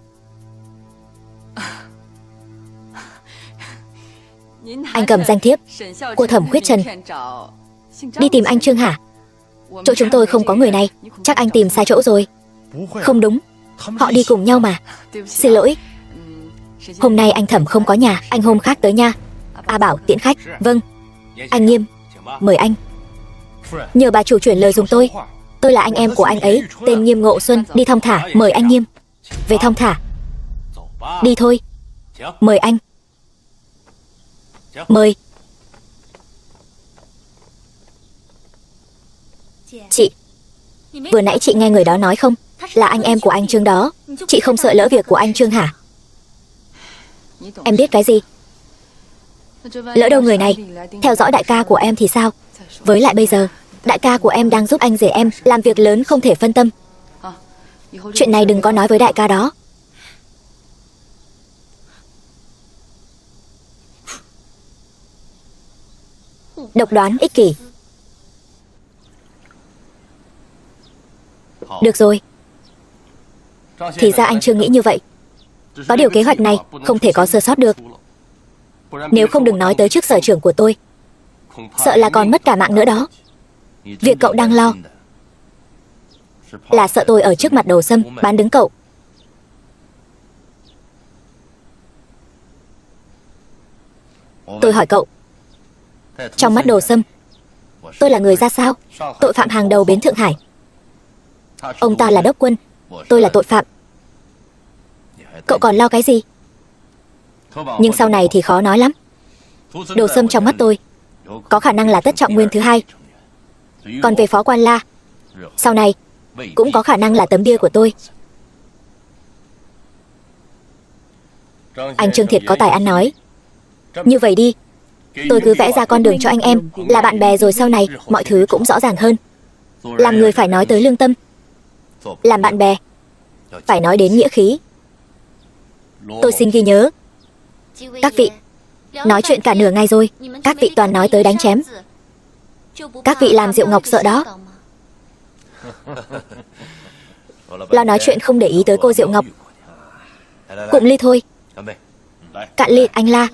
Anh cầm danh thiếp của Thẩm Khuyết Trần đi tìm anh Trương hả? Chỗ chúng tôi không có người này. Chắc anh tìm sai chỗ rồi. Không đúng, họ đi cùng nhau mà. Xin lỗi, hôm nay anh Thẩm không có nhà, anh hôm khác tới nha. A Bảo tiễn khách. Vâng. Anh Nghiêm, mời anh. Nhờ bà chủ chuyển lời dùng tôi. Tôi là anh em của anh ấy, tên Nghiêm Ngộ Xuân. Đi thong thả. Mời anh Nghiêm. Về thong thả. Đi thôi. Mời anh. Mời. Chị, vừa nãy chị nghe người đó nói không? Là anh em của anh Trương đó. Chị không sợ lỡ việc của anh Trương hả? Em biết cái gì? Lỡ đâu người này theo dõi đại ca của em thì sao? Với lại bây giờ đại ca của em đang giúp anh rể em làm việc lớn, không thể phân tâm. Chuyện này đừng có nói với đại ca đó. Độc đoán, ích kỷ. Được rồi. Thì ra anh Trương nghĩ như vậy. Có điều kế hoạch này không thể có sơ sót được. Nếu không đừng nói tới trước sở trưởng của tôi. Sợ là còn mất cả mạng nữa đó. Việc cậu đang lo là sợ tôi ở trước mặt Đồ Sâm bán đứng cậu. Tôi hỏi cậu, trong mắt Đồ Sâm, tôi là người ra sao? Tội phạm hàng đầu bến Thượng Hải. Ông ta là đốc quân, tôi là tội phạm. Cậu còn lo cái gì? Nhưng sau này thì khó nói lắm. Đồ Sâm trong mắt tôi có khả năng là Tất Trọng Nguyên thứ hai. Còn về Phó Quan La, sau này cũng có khả năng là tấm bia của tôi. Anh Trương thiệt có tài ăn nói. Như vậy đi, tôi cứ vẽ ra con đường cho anh em, là bạn bè rồi sau này mọi thứ cũng rõ ràng hơn. Làm người phải nói tới lương tâm, làm bạn bè phải nói đến nghĩa khí. Tôi xin ghi nhớ. Các vị, nói chuyện cả nửa ngày rồi, các vị toàn nói tới đánh chém. Các vị làm Diệu Ngọc sợ đó. Lo nói chuyện không để ý tới cô Diệu Ngọc. Cụm ly thôi. Cạn ly, anh La.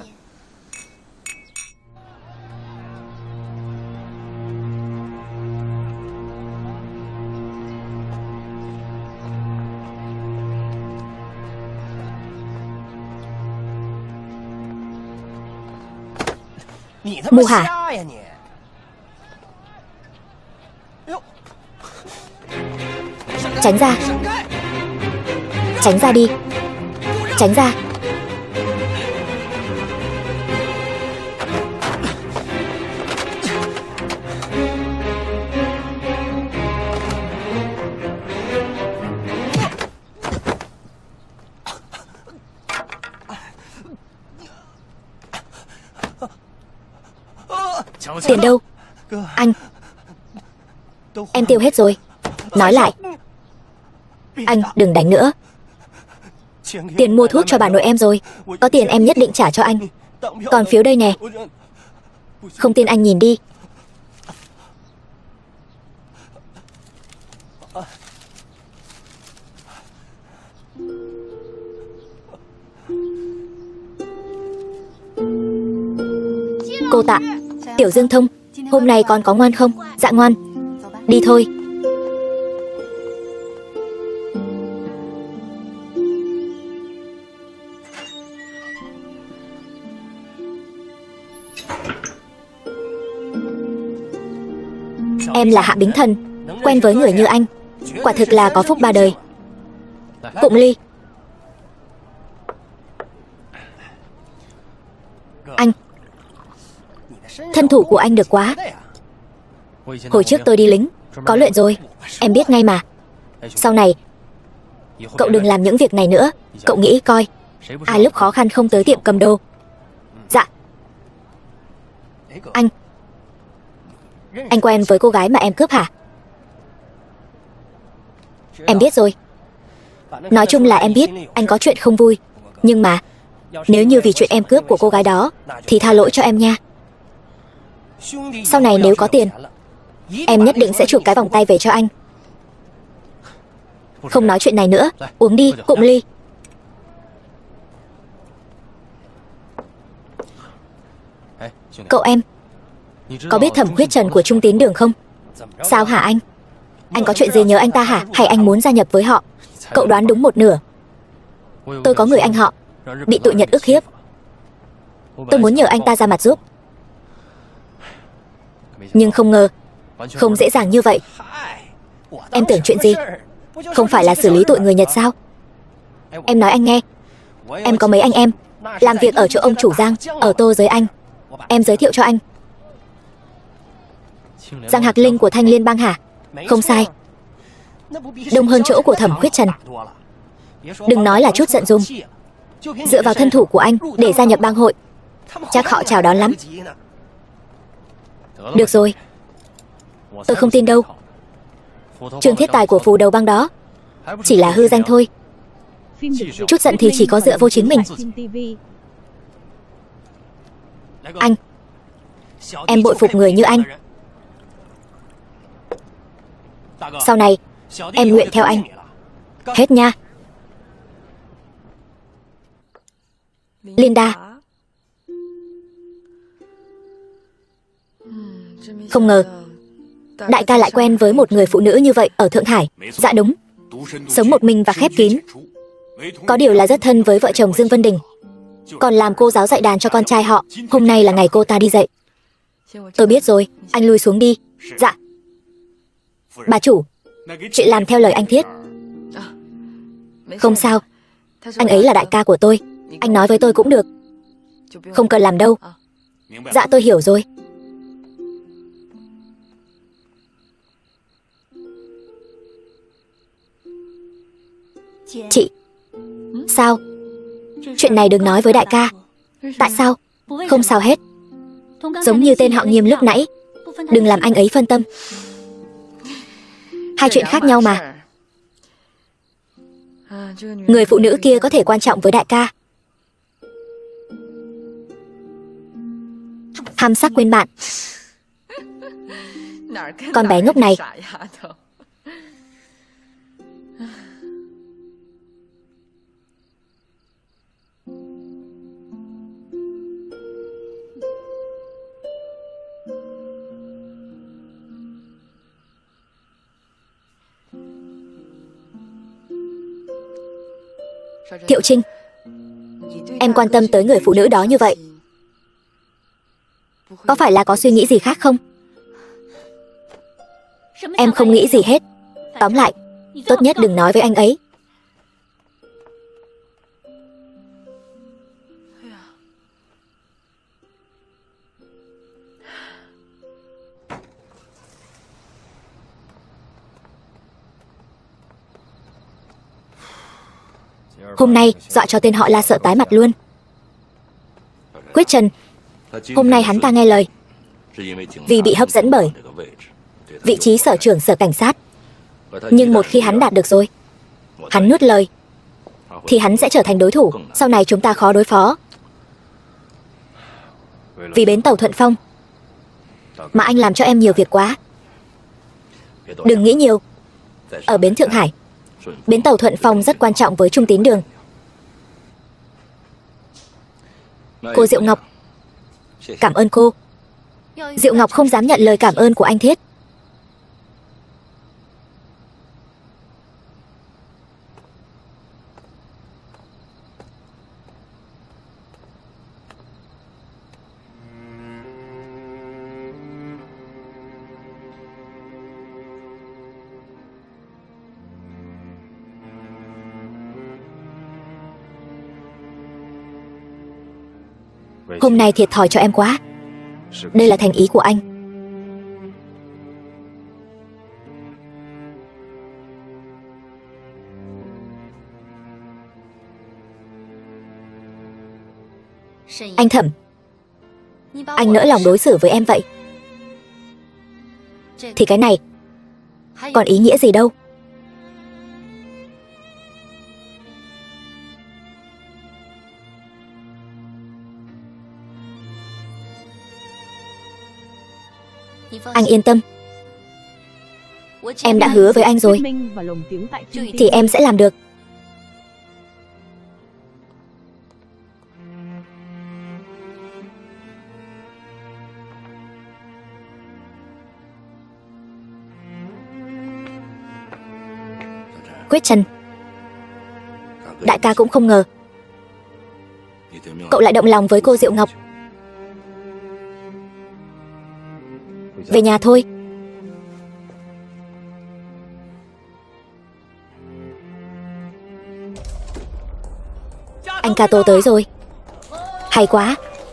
Mù hả? Tránh ra. Tránh ra đi. Tránh ra. Tiền đâu? Anh. Em tiêu hết rồi. Nói lại. Anh đừng đánh nữa. Tiền mua thuốc cho bà nội em rồi. Có tiền em nhất định trả cho anh. Còn phiếu đây nè. Không tin anh nhìn đi. Cô Tạ. Tiểu Dương Thông, hôm nay con có ngoan không? Dạ ngoan. Đi thôi. Em là Hạ Bính Thần, quen với người như anh, quả thực là có phúc ba đời. Cụng ly. Anh. Thân thủ của anh được quá. Hồi trước tôi đi lính, có luyện rồi. Em biết ngay mà. Sau này cậu đừng làm những việc này nữa. Cậu nghĩ coi, ai lúc khó khăn không tới tiệm cầm đồ. Dạ. Anh quen với cô gái mà em cướp hả? Em biết rồi. Nói chung là em biết anh có chuyện không vui. Nhưng mà nếu như vì chuyện em cướp của cô gái đó thì tha lỗi cho em nha. Sau này nếu có tiền, em nhất định sẽ chụp cái vòng tay về cho anh. Không nói chuyện này nữa. Uống đi, cụng ly. Cậu em, có biết Thẩm Khuyết Trần của Trung Tín Đường không? Sao hả anh? Anh có chuyện gì nhớ anh ta hả? Hay anh muốn gia nhập với họ? Cậu đoán đúng một nửa. Tôi có người anh họ bị tụi Nhật ức hiếp. Tôi muốn nhờ anh ta ra mặt giúp. Nhưng không ngờ không dễ dàng như vậy. Em tưởng chuyện gì? Không phải là xử lý tụi người Nhật sao? Em nói anh nghe. Em có mấy anh em làm việc ở chỗ ông chủ Giang ở Tô Giới Anh. Em giới thiệu cho anh. Giang Hạc Linh của Thanh Liên Bang hả? Không sai. Đông hơn chỗ của Thẩm Khuyết Trần. Đừng nói là chút giận dùm. Dựa vào thân thủ của anh để gia nhập bang hội, chắc họ chào đón lắm. Được rồi. Tôi không tin đâu. Trương Thiết Tài của phù đầu bang đó chỉ là hư danh thôi. Chút giận thì chỉ có dựa vô chính mình. Anh. Em bội phục người như anh. Sau này em nguyện theo anh. Hết nha. Linda. Không ngờ đại ca lại quen với một người phụ nữ như vậy ở Thượng Hải. Dạ đúng. Sống một mình và khép kín. Có điều là rất thân với vợ chồng Dương Vân Đình. Còn làm cô giáo dạy đàn cho con trai họ. Hôm nay là ngày cô ta đi dạy. Tôi biết rồi, anh lui xuống đi. Dạ. Bà chủ, chị làm theo lời anh Thiết. Không sao. Anh ấy là đại ca của tôi. Anh nói với tôi cũng được. Không cần làm đâu. Dạ tôi hiểu rồi. Chị. Sao? Chuyện này đừng nói với đại ca. Tại sao? Không sao hết. Giống như tên họ Nghiêm lúc nãy. Đừng làm anh ấy phân tâm. Hai chuyện khác nhau mà. Người phụ nữ kia có thể quan trọng với đại ca. Ham sắc quên bạn. Con bé ngốc này. Thiệu Trinh, em quan tâm tới người phụ nữ đó như vậy, có phải là có suy nghĩ gì khác không? Em không nghĩ gì hết. Tóm lại, Tốt nhất đừng nói với anh ấy. Hôm nay dọa cho tên họ La sợ tái mặt luôn. Quyết Trần, hôm nay hắn ta nghe lời vì bị hấp dẫn bởi vị trí sở trưởng sở cảnh sát. Nhưng một khi hắn đạt được rồi, hắn nuốt lời, thì hắn sẽ trở thành đối thủ. Sau này chúng ta khó đối phó. Vì bến tàu Thuận Phong mà anh làm cho em nhiều việc quá. Đừng nghĩ nhiều. Ở bến Thượng Hải, bến tàu Thuận Phong rất quan trọng với Trung Tín Đường. Cô Diệu Ngọc, cảm ơn cô. Diệu Ngọc không dám nhận lời cảm ơn của anh Thiết. Hôm nay thiệt thòi cho em quá. Đây là thành ý của anh. Anh Thẩm, anh nỡ lòng đối xử với em vậy thì cái này còn ý nghĩa gì đâu. Anh yên tâm, em đã hứa với anh rồi thì em sẽ làm được. Quyết Trần, đại ca cũng không ngờ cậu lại động lòng với cô Diệu Ngọc. Về nhà thôi. Anh Cato tới rồi. Hay quá.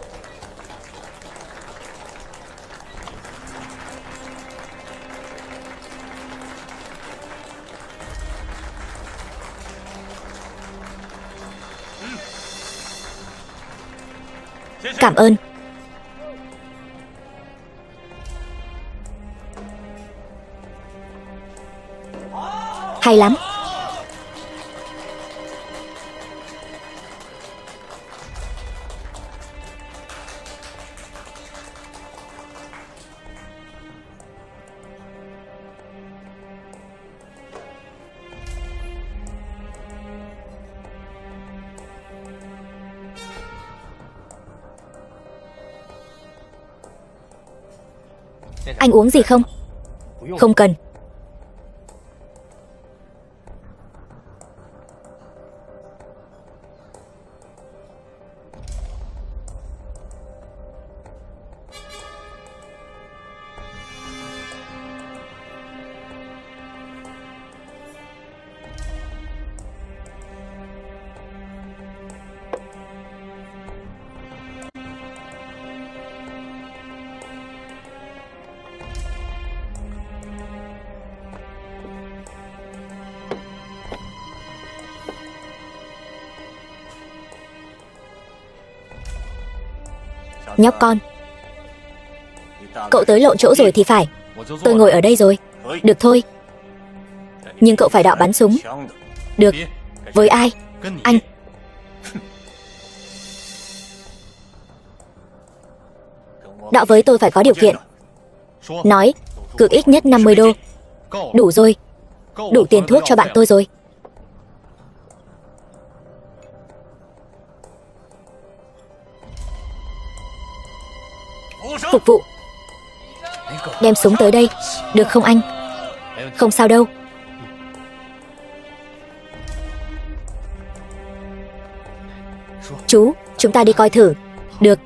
Cảm ơn. Hay lắm. Anh uống gì không? Không cần. Nhóc con, cậu tới lộn chỗ rồi thì phải. Tôi ngồi ở đây rồi. Được thôi. Nhưng cậu phải đạo bắn súng. Được. Với ai? Anh. Đạo với tôi phải có điều kiện. Nói, cược ít nhất 50 đô. Đủ rồi. Đủ tiền thuốc cho bạn tôi rồi. Phục vụ. Đem súng tới đây. Được không anh? Không sao đâu. Chú, chúng ta đi coi thử. Được.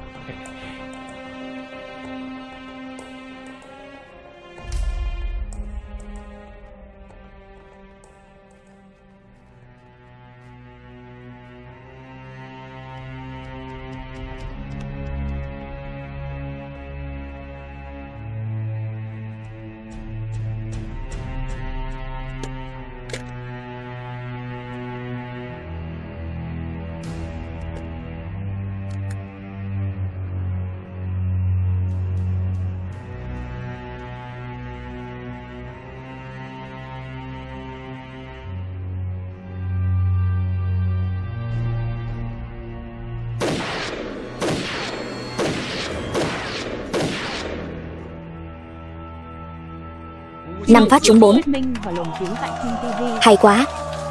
5 phát trúng 4. Hay quá.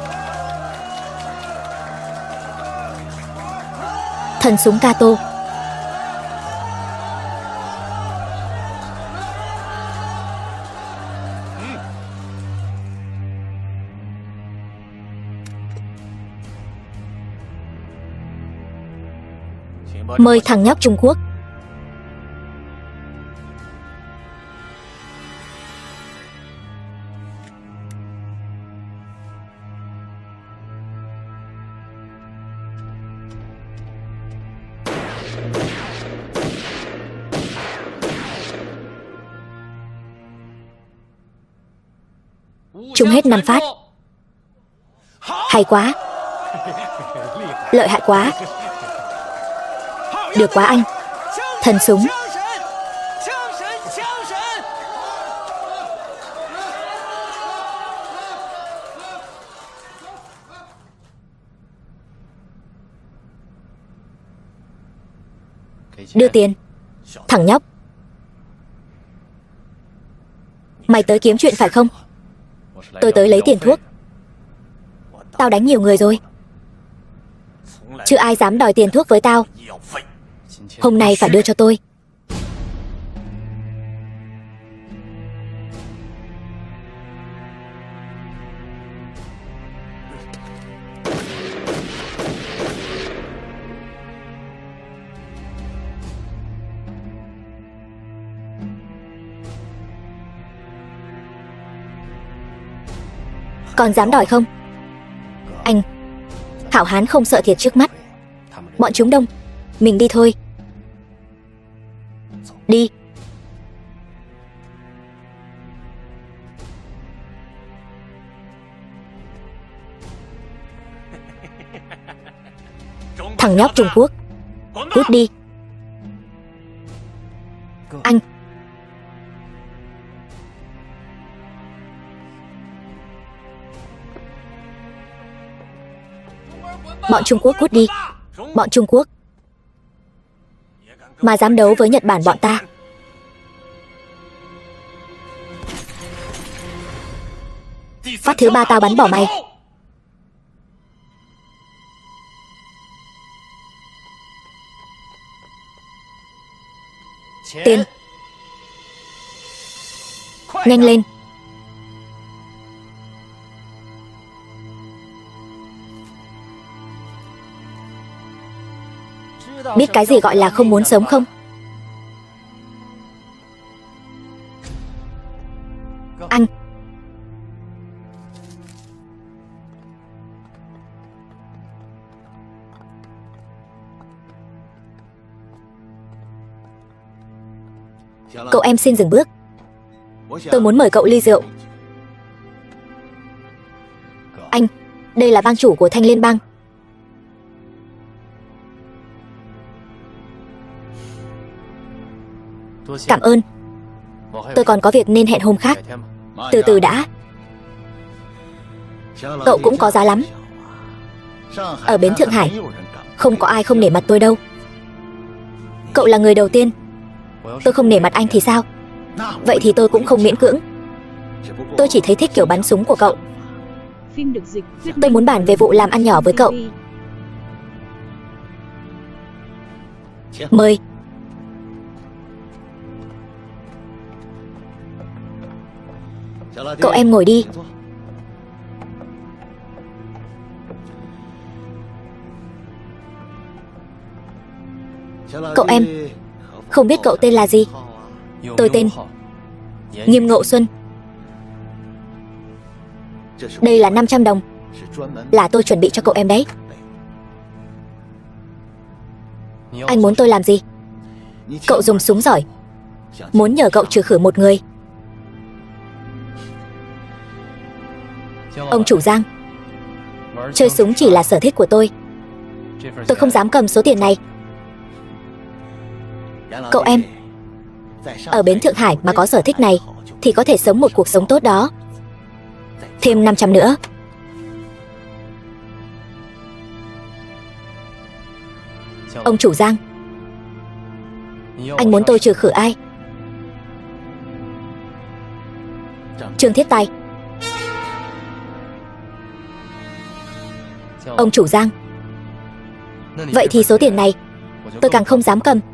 Thần súng Kato. Mời thằng nhóc Trung Quốc. Trúng hết 5 phát. Hay quá. Lợi hại quá. Được quá anh. Thần súng. Đưa tiền. Thằng nhóc, mày tới kiếm chuyện phải không? Tôi tới lấy tiền thuốc. Tao đánh nhiều người rồi, chưa ai dám đòi tiền thuốc với tao. Hôm nay phải đưa cho tôi. Còn dám đòi không? Anh, hảo hán không sợ thiệt trước mắt. Bọn chúng đông, mình đi thôi. Đi. Thằng nhóc Trung Quốc, cút đi. Anh. Bọn Trung Quốc cút đi. Bọn Trung Quốc mà dám đấu với Nhật Bản bọn ta. Phát thứ 3 tao bắn bỏ mày. Tiền. Nhanh lên. Biết cái gì gọi là không muốn sống không? Anh. Cậu em xin dừng bước. Tôi muốn mời cậu ly rượu. Anh, đây là bang chủ của Thanh Liên bang. Cảm ơn. Tôi còn có việc nên hẹn hôm khác. Từ từ đã. Cậu cũng có giá lắm. Ở bến Thượng Hải không có ai không nể mặt tôi đâu. Cậu là người đầu tiên. Tôi không nể mặt anh thì sao? Vậy thì tôi cũng không miễn cưỡng. Tôi chỉ thấy thích kiểu bắn súng của cậu. Tôi muốn bàn về vụ làm ăn nhỏ với cậu. Mời. Cậu em ngồi đi. Cậu em, không biết cậu tên là gì? Tôi tên Nghiêm Ngộ Xuân. Đây là 500 đồng. Là tôi chuẩn bị cho cậu em đấy. Anh muốn tôi làm gì? Cậu dùng súng giỏi. Muốn nhờ cậu trừ khử một người. Ông chủ Giang, chơi súng chỉ là sở thích của tôi. Tôi không dám cầm số tiền này. Cậu em, ở bến Thượng Hải mà có sở thích này thì có thể sống một cuộc sống tốt đó. Thêm 500 nữa. Ông chủ Giang, anh muốn tôi trừ khử ai? Trương Thiết Tài. Ông chủ Giang. Vậy thì số tiền này tôi càng không dám cầm.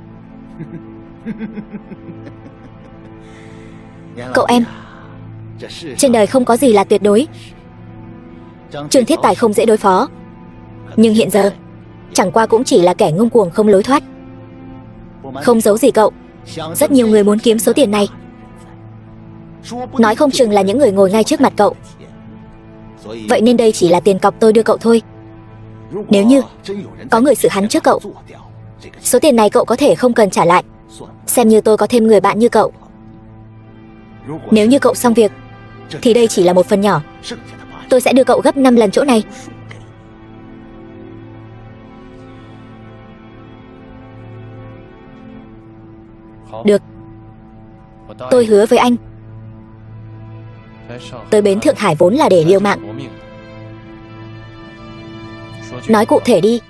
Cậu em, trên đời không có gì là tuyệt đối. Trương Thiết Tài không dễ đối phó, nhưng hiện giờ chẳng qua cũng chỉ là kẻ ngông cuồng không lối thoát. Không giấu gì cậu, rất nhiều người muốn kiếm số tiền này. Nói không chừng là những người ngồi ngay trước mặt cậu. Vậy nên đây chỉ là tiền cọc tôi đưa cậu thôi. Nếu như có người xử hắn trước cậu, số tiền này cậu có thể không cần trả lại. Xem như tôi có thêm người bạn như cậu. Nếu như cậu xong việc thì đây chỉ là một phần nhỏ. Tôi sẽ đưa cậu gấp 5 lần chỗ này. Được. Tôi hứa với anh, tới bến Thượng Hải vốn là để liều mạng. Nói cụ thể đi.